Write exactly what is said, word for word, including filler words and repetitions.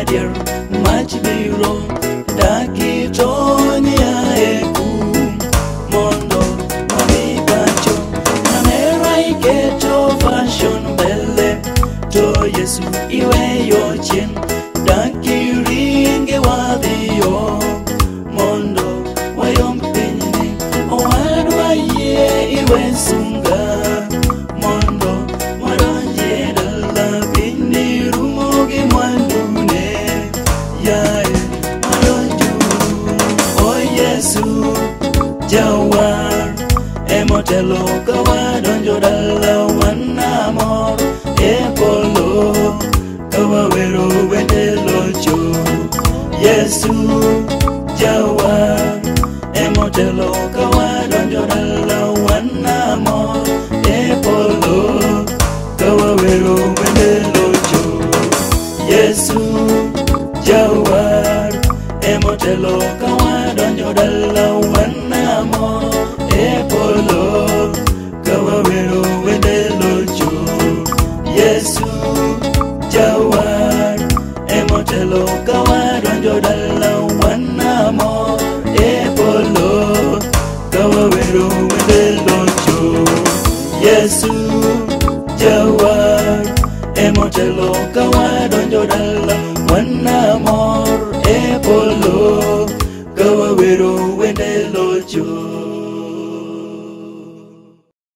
adier mach biro daki tony aeku mondo mami pacho namera iketo fashion belle to Yesu iweyo chien daki ringe wadhiyo mondo wayom pinyni owadwa yie iwe sunga mondo wadonje dala piny rumo gi mwandune yae wadonjuru o Yesu jawar emotelo ka wadonjo dala wanamor e polo ka wawero wende locho Yesu jawar emotelo ka wadonjo dala wanamor e polo ka wawero wende locho Yesu jawar emotelo ka wadonjo dala wanamor e polo ka wawero wende locho Yesu jawar emotelo ka wadonjo dala wanamor e polo ka wawero wende locho Yesu jawar emotelo ka wadonjo dala wanamor e polo ka wawero wende locho.